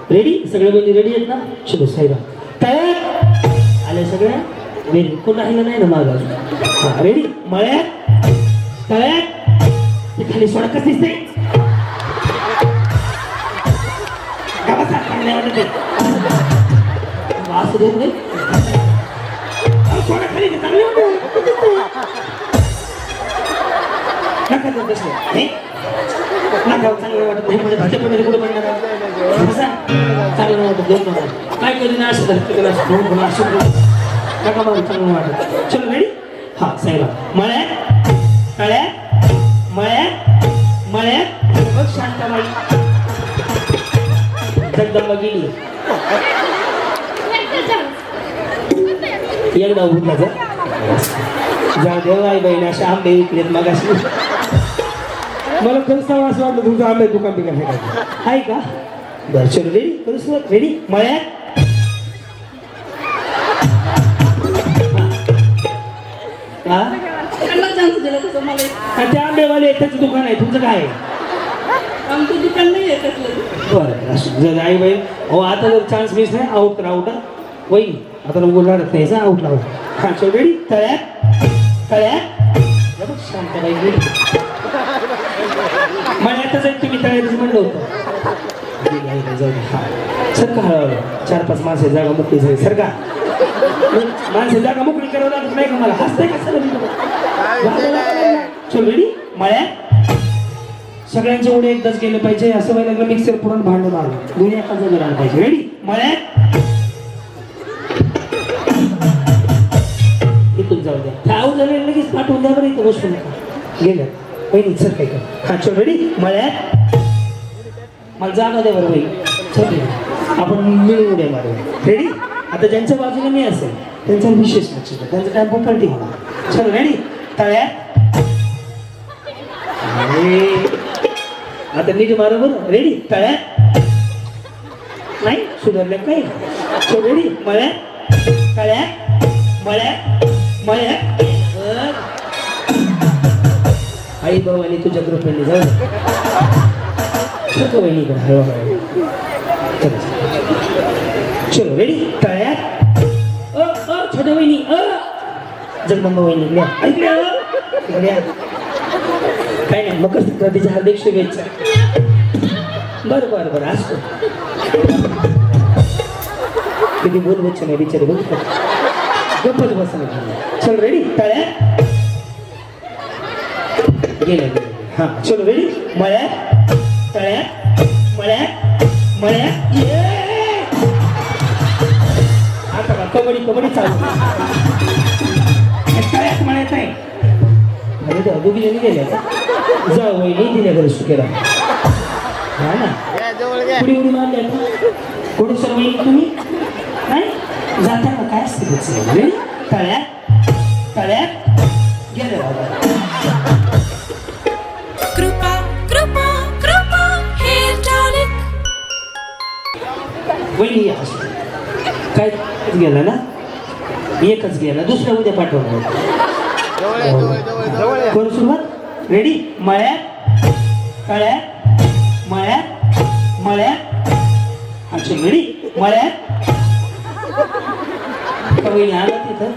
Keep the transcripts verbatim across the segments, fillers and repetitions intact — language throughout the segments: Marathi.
रेडी सगळे मुली रेडी आहेत ना चलो साहेबा तयार आले सगळ्या वेरी कोण राहिलं नाही ना माझा हा रेडी मळ्यात तळ्यात ते खाली सोडा कसं दिसते गावाचा चांगल्या वाटत वास देत नाही सोडा खाली चांगले नका देत बसले हे नका चांगलं वाटत नाही म्हणजे भाजपमध्ये कुठं म्हणणार चांगलं वाटत देत नका काय कधी ना असं झालं असं नका मला चांगलं वाटत चलो रेडी हा साहेबा मळ्यात तळ्यात मळ्यात मळ्यात बघ शांताबाई जगदंबा गेली एकदा उठला जा देव आई बहीण अशा आंबे विकलेत मग अशी मला खरंच असं वाटलं तुमचं आंबे दुकान बिकान आहे का बरं चलो रेडी करू सुरुवात रेडी मळ्यात त्या आंबेवाले त्याचं दुकान आहे तुमचं काय आमचं दुकान नाही आहे बरं जर आई बाई हो आता जर चान्स मिस नाही आउट तर आउट वही आता नको लढत नाही आउट लावू हा चल रेडी तळ्यात तळ्यात शांताबाई गेली मळ्यातच आहे तुम्ही तळ्यातच म्हणलं होतं सरका हळूहळू चार पाच माणसे जागा मोकळी झाली सरका माणसे जागा मोकळी करावं लागत नाही का मला हसतंय का सर चल रेडी मळ्यात सगळ्यांचे उडे एकदाच गेले पाहिजे असं व्हायला लागलं मिक्सर पुरण भांडण आलं दोन्ही एका जागी राहिलं पाहिजे रेडी मळ्यात इथून जाऊ द्या आऊट झाले लगेच पाठवून द्या बरं इथं बसू नका गेल्या पहिली सर काय कर हा चल रेडी मळ्यात मला जागा द्या बरं बाई चल आपण मिळून उड्या मारू रेडी आता ज्यांच्या बाजूने मी असेल त्यांचा विशेष लक्ष द्या त्यांचं काय पोपल्टी होणार चल रेडी तळ्यात आता नीट मारा बरं रेडी तळ्यात नाही सुधारल्या काय चल रेडी मळ्यात तळ्यात मळ्यात मळ्यात आई भावानी तुझ्या ग्रुपने जाऊ छोटं वहिनीकडे हळूहळू चलो रेडी तळ्यात अ अ छोट्या वहिनी अ जगदंबा वहिनी ऐकल्या काय नाही मकर संक्रांतीच्या हार्दिक शुभेच्छा बरं बरं बरं असतो किती बोल बच्चा नाही बिचारे बघ गप्पच बसणार चल रेडी तळ्यात गेल्या हा चलो रेडी मळ्यात तळ्यात मळ्यात मळ्यात आता का कबड्डी कबड्डी चालू तळ्यात मळ्यात नाही अरे तर दोघी जणी गेल्या जा वहिनी दिल्या घरी सुकेला हा ना पुढे उडी मारल्या ना कोणी सर वहिनी तुम्ही नाही जाताना काय असते तळ्यात तळ्यात गेले कृपा कृपा कृपा हेअर टॉनिक वहिनी काय गेला ना एकच गेला दुसऱ्या उद्या पाठवणार करू सुरुवात रेडी मळ्यात तळ्यात मळ्यात मळ्यात अच्छा रेडी मळ्यात वहिनी आला तिथं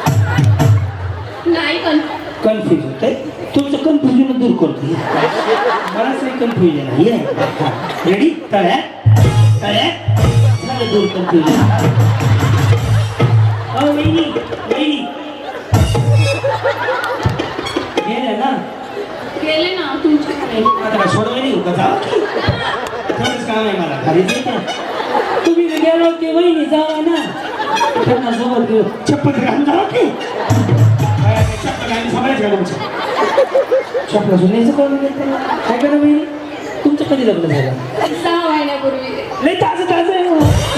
नाही कन्फ्युज होत आहे तुमचं कन्फ्युजन दूर करतो मलाच नाही कन्फ्युजन आहे रेडी तळ्यात तळ्यात झालं दूर कन्फ्युजन अ वहिनी वहिनी गेले ना गेले ना तुमच्या आता सोडवायला येऊ का जाऊ खरंच काम आहे मला खरीच तुम्ही गेलो की वहिनी जावा ना त्यांना सोबत घेऊ चप्पल घालून जावा की चप्पल घालून सांभाळायचं का तुमचं चप्पल जुन्याचं करून घेतलं काय करा वहिनी तुमचं कधी लग्न झालं सहा महिन्यापूर्वी नाही ताजं ताजं आहे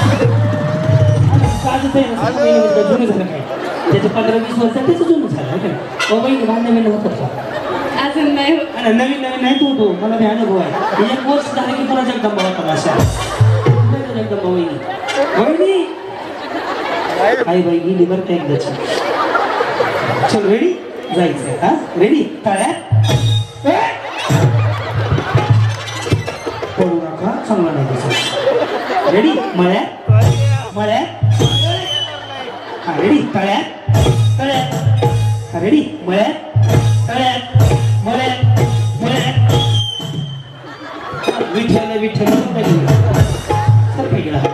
ताजंच आहे ना जुनं झालं काय त्याचं पंधरा वीस वर्ष त्याचं जुनं झालं काय वहिनी भांडण मिळणं होतं का अजून नाही होत नवीन नवीन नाही तू तो मला बी अनुभव आहे एक वर्ष झालं की पुन्हा जगदंबा होता अशा जगदंबा वहिनी वहिनी आई बाई गेली बरं का एकदाची चल रेडी जायचं हा रेडी तळ्यात पडू नका चांगला नाही दिसत रेडी मळ्यात मळ्यात हा रेडी तळ्यात तळ्यात हा रेडी मळ्यात तळ्यात मळ्यात मळ्यात विठ्ठल विठ्ठल सर काय गेला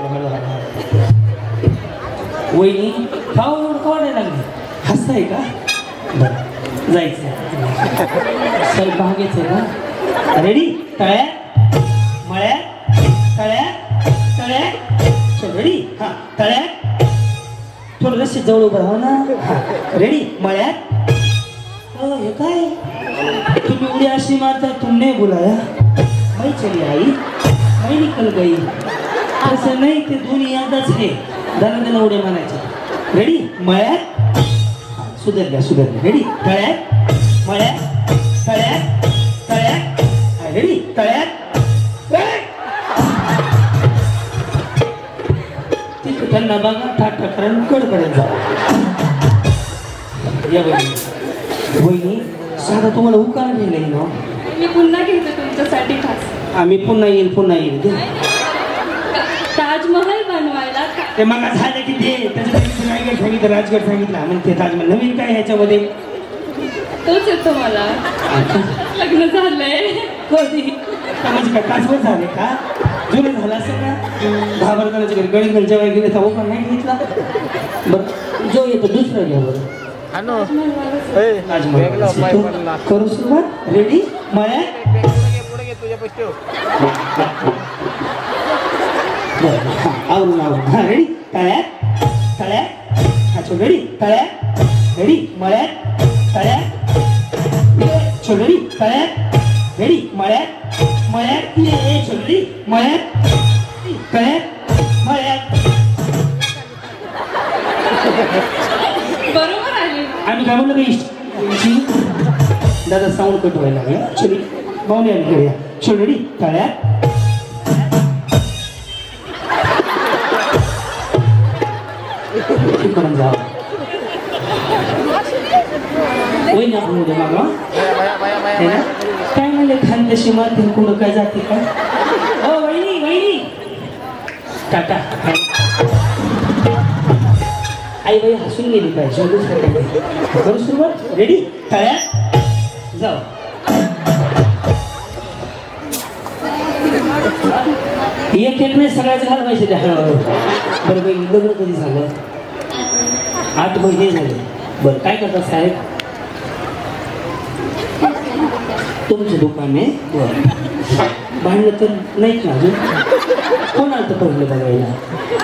वहिनी खाऊ एवढं कवा नाही लागली हसताय का बरं जायचं स्वयंपाक घ्यायचंय का रेडी तळ्यात मळ्यात तळ्यात तळ्यात रेडी हा तळ्यात थोडं रस्ते जवळ उभं राहा ना हा रेडी मळ्यात हे काय तुम्ही उडी अशी मारता तुमने बुलाया मैं चली आई मैं निकल गई असं नाही ते दोन्ही यादच आहे दाना उड्या मारायच्या रेडी मळ्यात सुधरल्या सुधरल्या रेडी तळ्यात मळ्यात तळ्यात तळ्यात रेडी तळ्यात तिथे त्यांना बघा ठाक ठाकरण कडकडत जा या बहिणी वहिनी साधा तुम्हाला उकार घ्यायला ना मी पुन्हा घेते तुमच्यासाठी खास आम्ही पुन्हा येईल पुन्हा येईल ताजमहल बनवायला ते मग झालं की ते त्याच्यासाठी रायगड सांगितलं राजगड सांगितलं मग ते ताजमहल नवीन काय ह्याच्यामध्ये तोच येतो मला लग्न झालंय कधी म्हणजे काय ताजमहल झाले का जुनं झालं असं का दहा बारा जणांच्या घरी गडी घरी जेव्हा गेले तर पण नाही घेतला बरं जो येतो दुसरं घ्या बरं ताजमहल करू सुरुवात रेडी मळ्यात आवरून आवरून हा रेडी तळ्यात तळ्यात हा छो रेडी तळ्यात रेडी मळ्यात तळ्यात छो रेडी तळ्यात रेडी मळ्यात मळ्यात ये छो रेडी मळ्यात तळ्यात मळ्यात बरोबर आहे आम्ही काय म्हणलं काही दादा साऊंड कट व्हायला लागला छो पाहुणे आम्ही करूया छो रेडी तळ्यात करून जावं वहिनी आपण उद्या मागा काय म्हणले खान तशी माती कुठं काय जाते का हो वहिनी वहिनी टाटा आई बाई हसून गेली पाहिजे करू सुरुवात रेडी तळ्यात जाऊ एक एक नाही सगळ्याच घाल पाहिजे त्या हळूहळू बरं बाई लग्न कधी झालं आठ महिने झाले बरं काय करतात साहेब तुमचं दुकान आहे बरं भांडलं तर नाहीत ना अजून कोण आलं तर पहिलं बघायला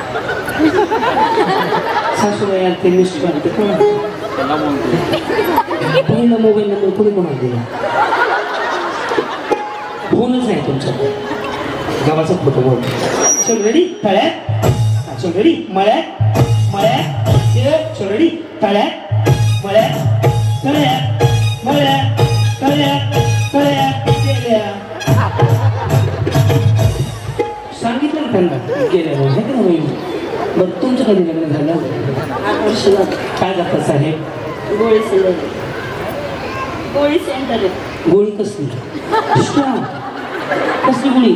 सासूबाई आलं ते मिस्टर आलं ते कोण पहिला मोबाईल नंबर कोणी कोणाला दिला फोनच नाही तुमचा गावाचा फोटो बोल चल रेडी तळ्यात चल रेडी मळ्यात मळ्यात चल रेडी तळ्यात मळ्यात तळ्यात मळ्यात तळ्यात तळ्यात गेल्या सांगितलं ना त्यांना गेल्या रोज आहे ना बरं तुमचं कधी लग्न झालं आठ वर्ष काय जातात साहेब गोळी सेंटर गोळी सेंटर गोळी कसली कसली गोळी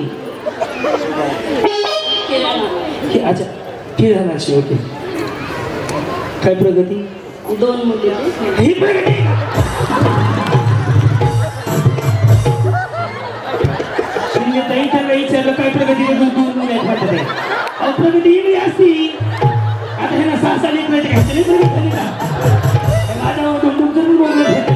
अच्छा किराणाची ओके काय प्रगती दोन मुली ही प्रगती ताई त्यांना विचारलं काय प्रगती दोन मुली आहेत वाटत आहे अहो प्रगती ही असती आता ह्यांना सहा साल एक राहायचे घ्यायचे प्रगती का माझ्या तुमचं बोलणं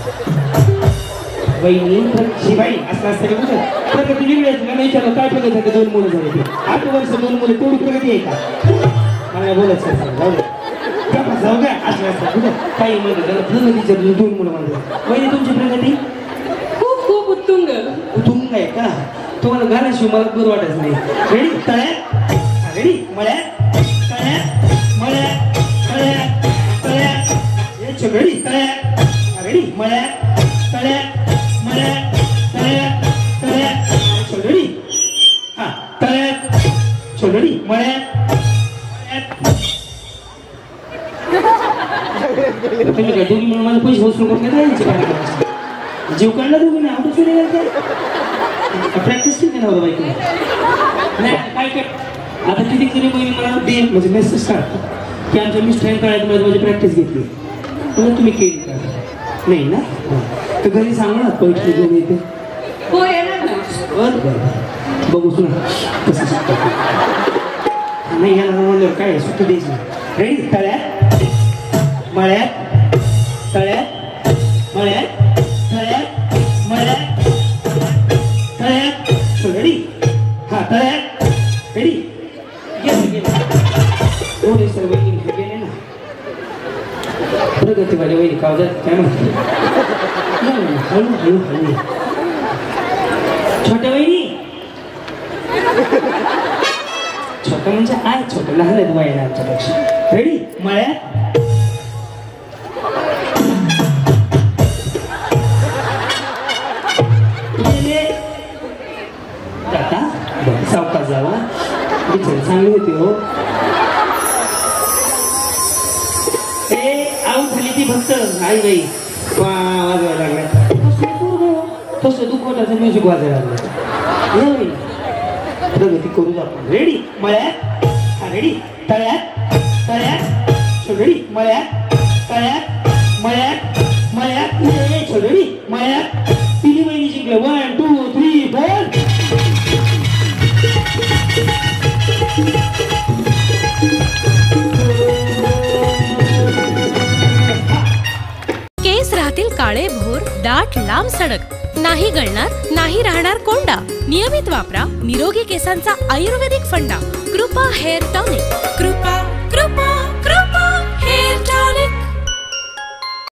वहिनी शिवाई असं असतं कुठं प्रगती वेगळी मला विचारलं काय प्रगती आहे दोन मुलं झाली ते आठ वर्ष दोन मुलं तेवढी प्रगती आहे का मला बोलायचं जाऊ द्या जाऊ द्या असं असतं कुठं काही म्हणलं त्याला प्रगतीच्या दोन मुलं म्हणतात वहिनी तुमची प्रगती खूप खूप उत्तुंग उत्तुंग आहे का तुम्हाला गाण्याशिवाय मला बरं वाटत नाही रेडी तळ्यात रेडी मळ्यात तळ्यात मळ्यात तळ्यात तळ्यात रेडी तळ्यात रेडी मळ्यात तळ्यात मळ्यात तळ्यात तळ्यात रेडी हा तळ्यात रेडी मळ्यात तुम्ही काय दोन्ही म्हणून माझे पैसे वसूल करून काय जीव काढला दोघी नाही आवडत चुरी प्रॅक्टिस केली ना बाई तुम्ही नाही काय काय आता कितीतरी महिने मला डे म्हणजे मेसेज काढतात की आमच्या मिस्टर काळात माझी प्रॅक्टिस घेतली म्हणून तुम्ही केली का नाही ना तर घरी सांगू ना पैसे घेऊन येते हो येणार ना बरं बरं बघूच ना कसं शिकतात नाही याला म्हणल्यावर काय सुट्टी द्यायची रेडी तळ्यात मळ्यात तळ्यात मळ्यात तळ्यात मळ्यात तळ्यात रेडी हा तळ्यात रेडी गेले गेले दोन्ही सर्व गेले ना प्रगतीवाले वैरी कावजात काय म्हणते हळू हळू हळू छोट्या वहिनी छोटं म्हणजे आहे छोटं लहान आहेत वयाला आमच्यापेक्षा रेडी मळ्यात आता सावकाश जावा बिचारी चांगली होती हो ए आऊट झाली ती फक्त आई बाई वाजवायला लागल्या तसं दुखवटाचं म्युझिक वाजायला लागलं प्रगती करू आपण रेडी मळ्यात हा रेडी तळ्यात तळ्यात रेडी मळ्यात तळ्यात मळ्यात मळ्यात रेडी मळ्यात तिन्ही महिने जिंकले वन टू थ्री फोर केस राहतील काळे भोर दाट लांब सडक नाही गळणार नाही राहणार कोंडा नियमित वापरा निरोगी केसांचा आयुर्वेदिक फंडा कृपा हेअर टॉनिक कृपा कृपा